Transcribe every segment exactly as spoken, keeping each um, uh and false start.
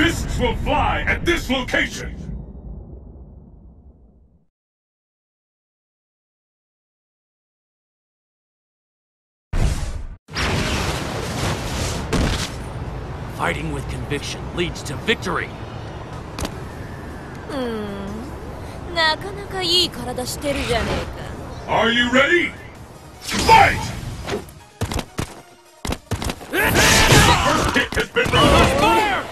Fists will fly at this location! Fighting with conviction leads to victory. うーん、なかなかいい体してるじゃねえか。 Are you ready? Fight! First hit has been released. Fire!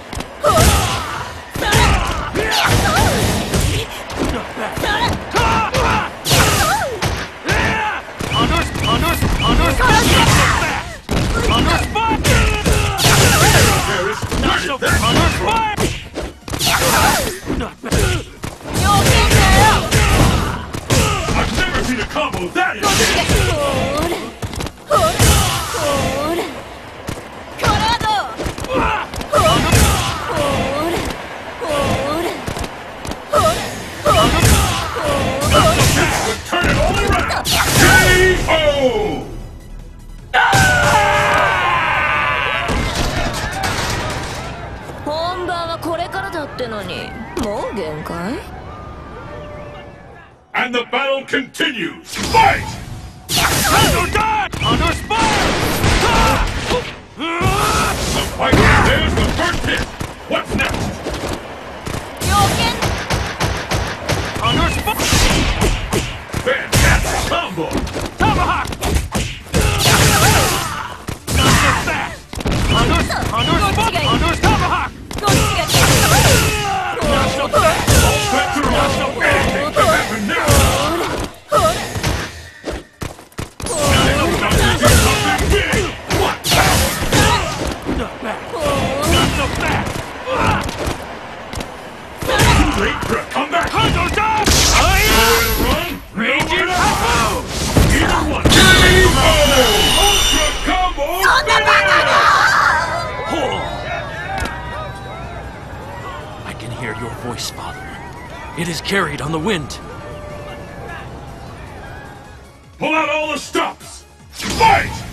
I've never seen a combo that intense! 本番はこれからだってのに、もう限界? And the battle continues! Fight! Under dodge! Under spire! The fight there's the first hit! What's next? Under spire! Fantastic combo! Tomahawk! Not so fast! Under, under spire! Under tomahawk! Not so fast! Spencer, Not so fast! anything can happen now! Something big! What? Not bad! Not so fast! Too late for a comeback! Under dodge! Run! Raging Tapu! Either one! K O! Ultra combo! I can hear your voice, Father. It is carried on the wind. Pull out all the stops! Fight!